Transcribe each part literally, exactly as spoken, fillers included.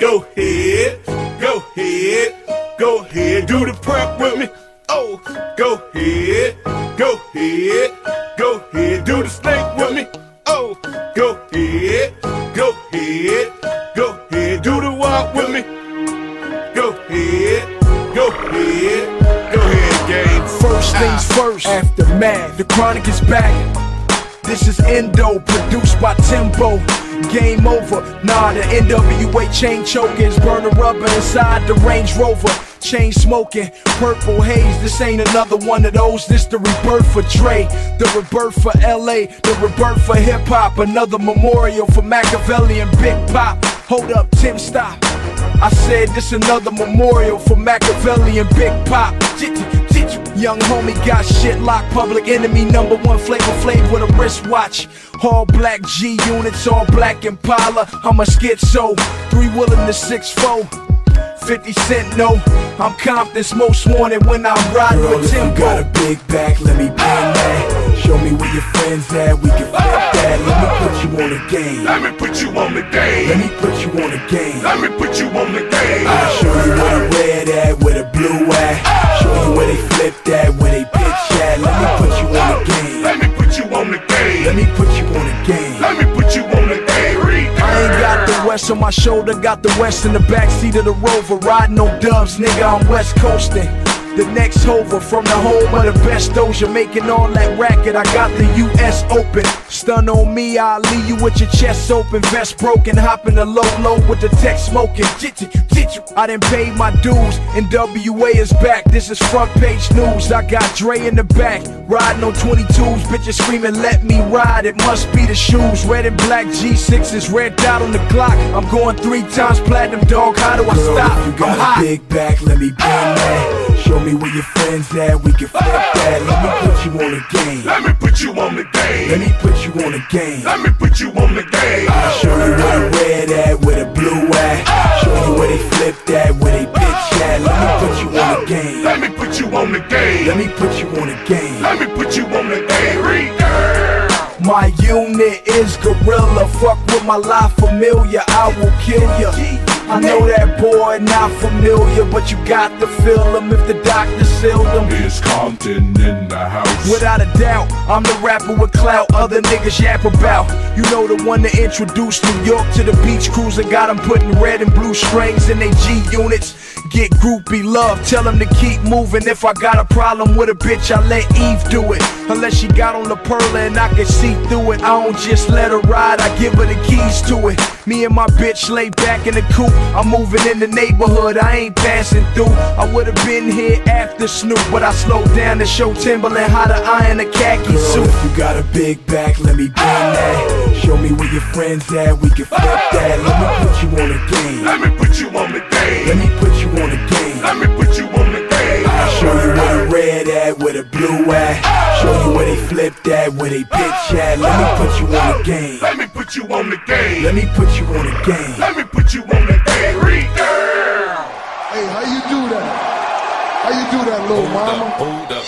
Go ahead, go ahead, go ahead, do the prep with me. Oh, go ahead, go ahead, go ahead, do the snake with me. Oh, go ahead, go ahead, go ahead, do the walk with me. Go ahead, go ahead, go ahead, gang. First things first, aftermath, the chronic is back. This is Endo, produced by Timbo. Game over, nah, the N W A chain chokers, burning rubber inside the Range Rover. Chain smoking, purple haze, this ain't another one of those, this the rebirth for Dre, the rebirth for L A, the rebirth for hip hop, another memorial for Machiavelli and Big Pop. Hold up, Tim, stop. I said this another memorial for Machiavelli and Big Pop. Young homie got shit locked, public enemy number one, Flavor Flav with a wristwatch. All black G units, all black Impala. I'm a schizo, three wheeling the six four. fifty cent no, I'm Compton's most wanted when I'm riding Girl, with Timbo. If you got a big back, let me bang that. Show me where your friends at, we can flip that. Let me put you on the game. Let me put you on the game. Let me put you on the game. Let me put you on the game. I'll show you where the red at, where the blue at. Show you where they flip that, where they pitch at. Let me put you on the game. Let me put you on the game. Let me put you on the game. Let me put you on the game. Read. I ain't got the West on my shoulder, got the West in the backseat of the Rover. Riding on dubs, nigga, I'm West Coasting. The next hover from the home of the best Doja, making all that racket. I got the U S Open. Stun on me, I'll leave you with your chest open, vest broken, hopping the low low with the tech smoking. I done paid my dues, N W A is back. This is front page news. I got Dre in the back, riding on twenty-twos. Bitches screaming, let me ride. It must be the shoes. Red and black G sixes, red dot on the clock. I'm going three times platinum, dog. How do I Girl, stop? if you got I'm a hot. big back, let me bang that. Show me where your friends at, we can flip that. Let me put you on the game. Let me put you on the game. Let me put you on the game. Let me put you on the game. I'll show you where the red at, where the blue at. Show you where they flip that, where they pitch at. Let me put you on the game. Let me put you on the game. Let me put you on the game. Let me put you on the game. Read, girl. My unit is gorilla. Fuck with my life familiar, I will kill ya. I know that boy not familiar, but you got to feel him if the doctor sealed him. Is Compton in the house? Without a doubt, I'm the rapper with clout other niggas yap about. You know the one that introduced New York to the beach cruiser. Got them putting red and blue strings in they G units. Get groupie love, tell them to keep moving. If I got a problem with a bitch, I let Eve do it. Unless she got on the pearl and I can see through it. I don't just let her ride, I give her the keys to it. Me and my bitch lay back in the coupe. I'm moving in the neighborhood, I ain't passing through. I would've been here after Snoop, but I slowed down to show Timberland how to iron a khaki Girl, suit. if you got a big back, let me bang that. Show me where your friends at, we can flip that. Let me put you on the game. Let me put you on the game. Let me put you on the game. Let me put you on the game. I'll show you where the red at, where the blue at. Show you where they flip that, where they pitch at. Let me put you on the game. Let me put you on the game. Let me put you on the game. Let me put you on the game. Read, girl. Hey, how you do that? How you do that, little mama? Hold up.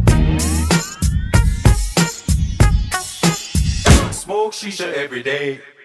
Smoke shisha every day.